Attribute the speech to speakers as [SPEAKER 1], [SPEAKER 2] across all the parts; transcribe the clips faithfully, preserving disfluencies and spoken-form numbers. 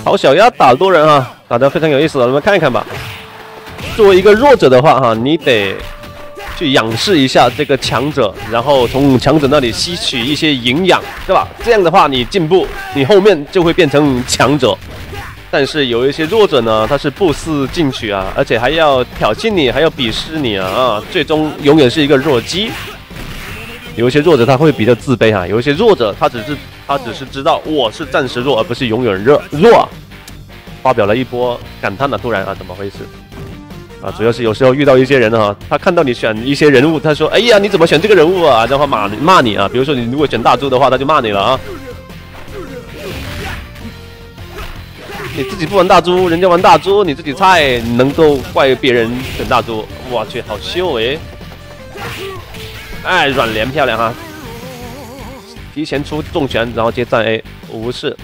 [SPEAKER 1] 好，小鸭打多人啊，打得非常有意思的，我们看一看吧。作为一个弱者的话哈，你得去仰视一下这个强者，然后从强者那里吸取一些营养，对吧？这样的话你进步，你后面就会变成强者。但是有一些弱者呢，他是不思进取啊，而且还要挑衅你，还要鄙视你啊，啊最终永远是一个弱鸡。有一些弱者他会比较自卑哈，有一些弱者他只是他只是知道我是暂时弱，而不是永远弱弱。发表了一波感叹了，突然啊，怎么回事？啊，主要是有时候遇到一些人啊，他看到你选一些人物，他说：“哎呀，你怎么选这个人物啊？”然后骂骂你啊。比如说你如果选大猪的话，他就骂你了啊。你自己不玩大猪，人家玩大猪，你自己菜，能够怪别人选大猪？我去，好秀哎！哎，软连漂亮哈，提前出重拳，然后接站 A， 无视。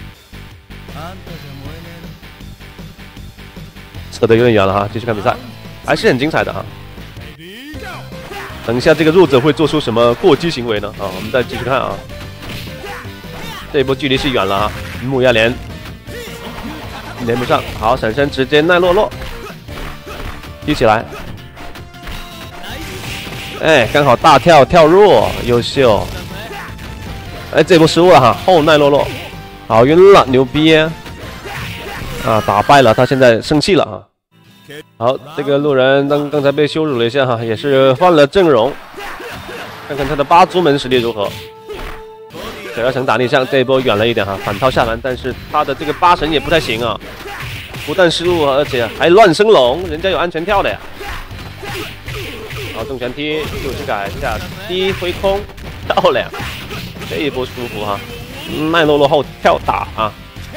[SPEAKER 1] 扯得有点远了哈，继续看比赛，还是很精彩的哈。等一下这个弱者会做出什么过激行为呢？啊，我们再继续看啊。这一波距离是远了哈，木亚连连不上，好，闪身直接奈落落，踢起来。哎，刚好大跳跳入，优秀。哎，这波失误了哈，后奈落落，好晕了，牛逼啊！啊，打败了他，现在生气了啊。好，这个路人刚刚才被羞辱了一下哈，也是换了阵容，看看他的八猪门实力如何。小妖想打逆向，这一波远了一点哈，反套下篮，但是他的这个八神也不太行啊，不但失误，而且还乱升龙，人家有安全跳的呀。好，重拳踢，右膝盖下踢挥空，漂亮，这一波舒服哈。奈落落后跳打啊。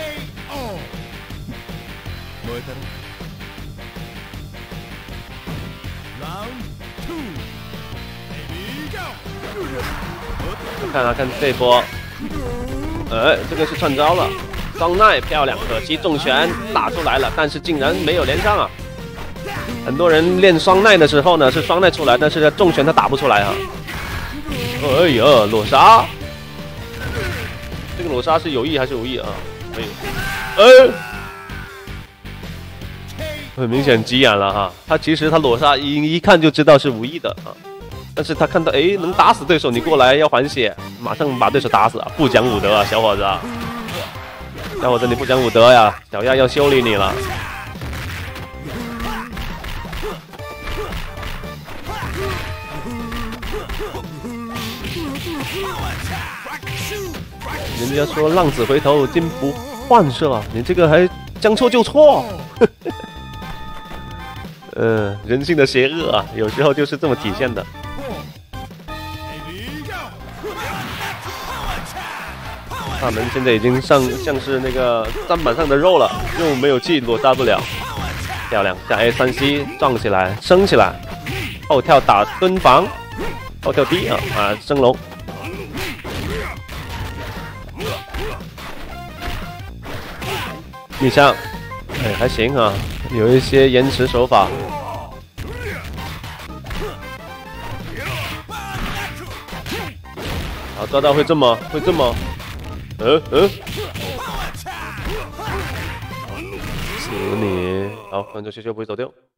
[SPEAKER 1] 看啊看这一波，呃，这个是串招了，双奈漂亮，可惜重拳打出来了，但是竟然没有连上啊！很多人练双奈的时候呢是双奈出来，但是重拳他打不出来啊！哎呀，裸杀，这个裸杀是有意还是无意啊？没有，呃，很明显急眼了哈，他其实他裸杀一一看就知道是无意的啊。但是他看到哎能打死对手，你过来要还血，马上把对手打死啊！不讲武德啊，小伙子，小伙子你不讲武德呀，小亚要修理你了。人家说浪子回头金不换色，你这个还将错就错。呃，人性的邪恶啊，有时候就是这么体现的。他们现在已经上像是那个砧板上的肉了，又没有气裸杀不了。漂亮，下 A 三 C 撞起来，升起来，后跳打蹲防，后跳低啊啊升龙。逆向，哎还行啊，有一些延迟手法。好，抓到会这么会这么。呃呃，死你！好，观众秀秀不会走掉。